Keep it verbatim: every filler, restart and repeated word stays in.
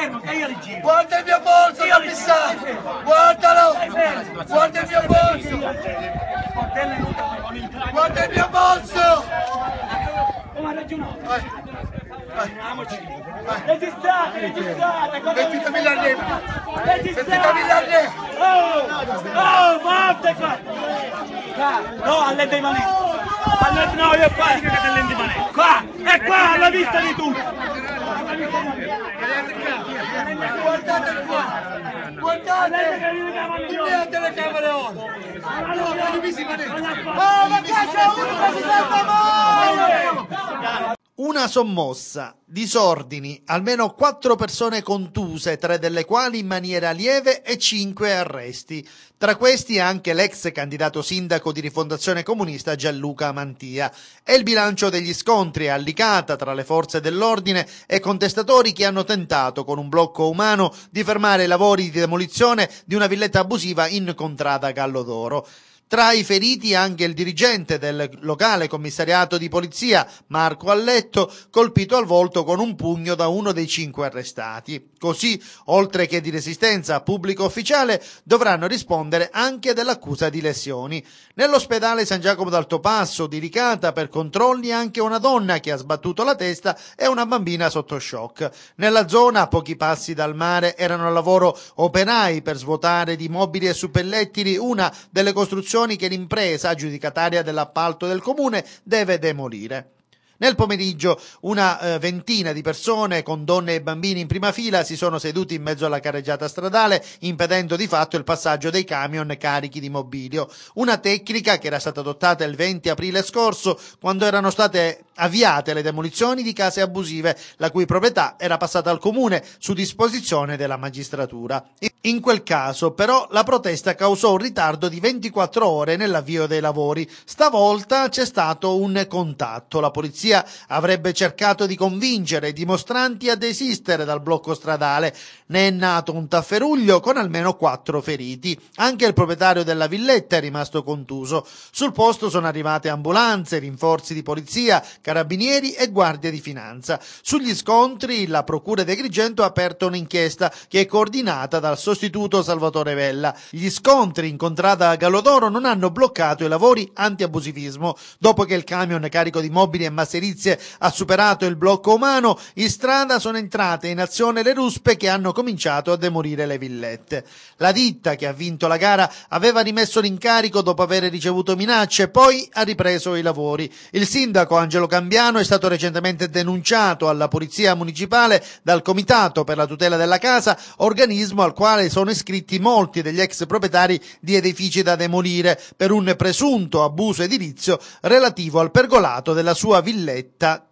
fermo, che io li giro. Guarda il mio polso, commissario! Guardalo! Guarda il mio polso! Guarda il mio polso! Come ragionato? Registrate, registrate! ventimila lire! Registrate! ventimila lire! Oh! Oh, forte qua! No, alle dei manetti! Alle, no, io qua! Qua! E qua, alla vista di tutti! Guardate qua! Guardate! Non è la telecamera ora! No, ma io mi si manetti! Oh, ma che c'è uno che si sente male! Una sommossa, disordini, almeno quattro persone contuse, tre delle quali in maniera lieve e cinque arresti. Tra questi anche l'ex candidato sindaco di Rifondazione Comunista Gianluca Mantia. È il bilancio degli scontri a Licata tra le forze dell'ordine e contestatori che hanno tentato con un blocco umano di fermare i lavori di demolizione di una villetta abusiva in contrada Gallodoro. Tra i feriti anche il dirigente del locale commissariato di polizia, Marco Alletto, colpito al volto con un pugno da uno dei cinque arrestati. Così, oltre che di resistenza a pubblico ufficiale, dovranno rispondere anche dell'accusa di lesioni. Nell'ospedale San Giacomo d'Altopasso di Licata per controlli anche una donna che ha sbattuto la testa e una bambina sotto shock. Nella zona, a pochi passi dal mare, erano al lavoro operai per svuotare di mobili e suppellettili una delle costruzioni che l'impresa aggiudicataria dell'appalto del comune deve demolire. Nel pomeriggio una eh, ventina di persone con donne e bambini in prima fila si sono seduti in mezzo alla carreggiata stradale, impedendo di fatto il passaggio dei camion carichi di mobilio. Una tecnica che era stata adottata il venti aprile scorso, quando erano state avviate le demolizioni di case abusive, la cui proprietà era passata al comune su disposizione della magistratura. In quel caso, però, la protesta causò un ritardo di ventiquattro ore nell'avvio dei lavori. Stavolta c'è stato un contatto. La polizia avrebbe cercato di convincere i dimostranti a desistere dal blocco stradale. Ne è nato un tafferuglio con almeno quattro feriti. Anche il proprietario della villetta è rimasto contuso. Sul posto sono arrivate ambulanze, rinforzi di polizia, carabinieri e guardie di finanza. Sugli scontri la procura di Agrigento ha aperto un'inchiesta che è coordinata dal sostituto Salvatore Vella. Gli scontri in contrada Gallodoro non hanno bloccato i lavori anti-abusivismo. Dopo che il camion carico di mobili e masserizie ha superato il blocco umano, in strada sono entrate in azione le ruspe che hanno cominciato a demolire le villette. La ditta che ha vinto la gara aveva rimesso l'incarico dopo aver ricevuto minacce, poi ha ripreso i lavori. Il sindaco Angelo Cambiano è stato recentemente denunciato alla polizia municipale dal Comitato per la tutela della casa, organismo al quale sono iscritti molti degli ex proprietari di edifici da demolire per un presunto abuso edilizio relativo al pergolato della sua villetta